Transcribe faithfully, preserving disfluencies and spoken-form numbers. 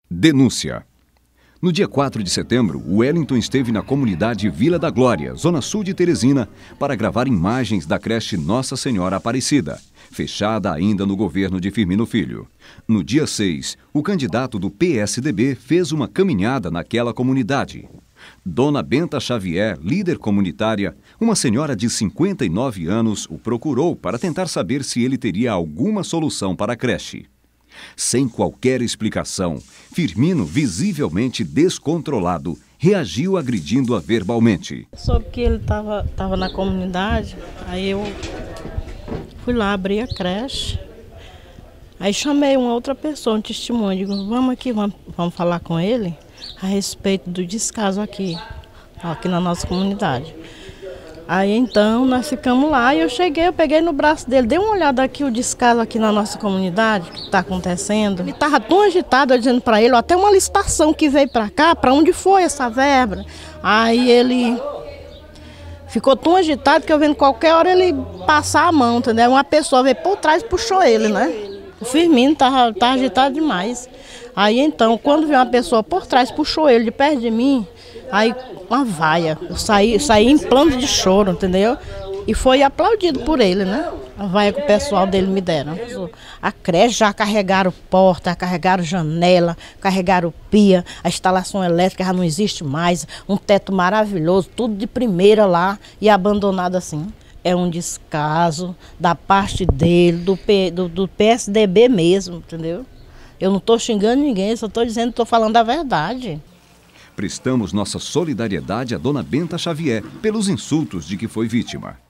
Denúncia. No dia quatro de setembro, Wellington esteve na comunidade Vila da Glória, zona sul de Teresina, para gravar imagens da creche Nossa Senhora Aparecida, fechada ainda no governo de Firmino Filho. No dia seis, o candidato do P S D B fez uma caminhada naquela comunidade. Dona Benta Xavier, líder comunitária, uma senhora de cinquenta e nove anos, o procurou para tentar saber se ele teria alguma solução para a creche. Sem qualquer explicação, Firmino, visivelmente descontrolado, reagiu agredindo-a verbalmente. Soube que ele estava tava na comunidade, aí eu fui lá abrir a creche. Aí chamei uma outra pessoa, um testemunho, digo, vamos aqui, vamos, vamos falar com ele a respeito do descaso aqui, aqui na nossa comunidade. Aí então nós ficamos lá e eu cheguei, eu peguei no braço dele, dei uma olhada aqui, o descaso aqui na nossa comunidade, o que está acontecendo. Ele estava tão agitado, eu dizendo para ele, até uma licitação que veio para cá, para onde foi essa verba. Aí ele ficou tão agitado que eu vendo qualquer hora ele passar a mão, entendeu? Uma pessoa veio por trás e puxou ele, né? O Firmino estava tá agitado demais. Aí então, quando veio uma pessoa por trás, puxou ele de perto de mim, aí uma vaia, eu saí, saí em plano de choro, entendeu? E foi aplaudido por ele, né? A vaia que o pessoal dele me deram. A creche já carregaram porta, carregaram janela, carregaram pia, a instalação elétrica já não existe mais, um teto maravilhoso, tudo de primeira lá e abandonado assim. É um descaso da parte dele, do, P, do, do P S D B mesmo, entendeu? Eu não estou xingando ninguém, só estou dizendo, estou falando a verdade. Prestamos nossa solidariedade à dona Benta Xavier pelos insultos de que foi vítima.